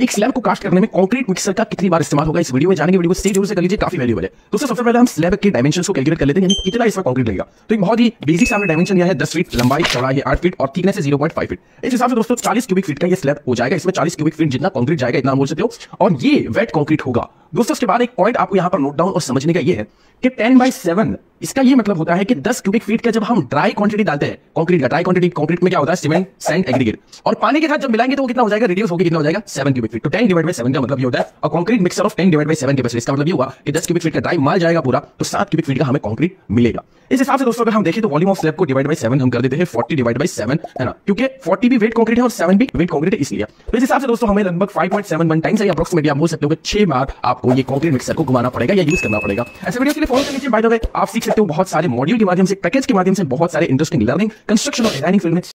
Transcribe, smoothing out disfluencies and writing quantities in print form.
एक स्लैब को कास्ट करने में कंक्रीट मिक्सर का कितनी बार इस्तेमाल होगा इस वीडियो में जानेंगे। वीडियो को सही जरूर से कर लीजिए, काफी वैल्यूएबल है। दोस्तों सबसे पहले हम स्लैब के डायमेंशंस को कैलकुलेट कर लेते हैं, यानी कितना इसमें कंक्रीट लगेगा। तो एक बहुत ही बेसिक सामने डायमेंशन यह है 10 फीट, लंबाई चौड़ाई 8 फीट और थिकनेस है 0.5 फीट। इस हिसाब से दोस्तों 40 क्यूबिक फीट का ये स्लैब हो जाएगा। इसमें 40 क्यूबिक फीट जितना कंक्रीट जाएगा इतना बोल सकते हो, और ये वेट कंक्रीट होगा। दोस्तों उसके बाद एक पॉइंट आपको यहां पर नोट डाउन और समझने का ये है कि 10/7 इसका ये मतलब होता है कि 10 क्यूबिक फीट का जब हम ड्राई क्वांटिटी डालते हैं कंक्रीट का, ड्राई क्वांटिटी कंक्रीट में क्या होता है सीमेंट, सैंड, एग्रीगेट, और पानी के साथ जब मिलाएंगे तो वो कितना हो जाएगा, रिड्यूस होकर कितना हो जाएगा 7 क्यूबिक फीट। तो 10/7 का मतलब ये होता है, और कंक्रीट मिक्सर ऑफ 10/7 कैपेसिटी, इसका मतलब ये हुआ कि 10 क्यूबिक फीट का ड्राई माल जाएगा पूरा तो 7 क्यूबिक फीट का हमें कंक्रीट मिलेगा। इस हिसाब से दोस्तों अगर हम देखें तो वॉल्यूम ऑफ स्लैब को /7 हम कर देते हैं 40/7, है ना, क्योंकि 40 भी वेट कंक्रीट है और 7 भी वेट कंक्रीट है इसलिए। तो इस हिसाब से दोस्तों हमें लगभग 5.71 टाइम्स है, अप्रोक्सीमेटली आप बोल सकते हो कि 6 बार आपको ये कंक्रीट मिक्सर को घुमाना पड़ेगा या यूज करना पड़ेगा। ऐसे वीडियो के लिए फॉलो कर लीजिए। बाय द वे आप सीख सकते हो बहुत सारे मॉड्यूल के माध्यम से, पैकेज के माध्यम से बहुत सारे इंटरेस्टिंग लर्निंग, कंस्ट्रक्शन और डिजाइनिंग फील्ड में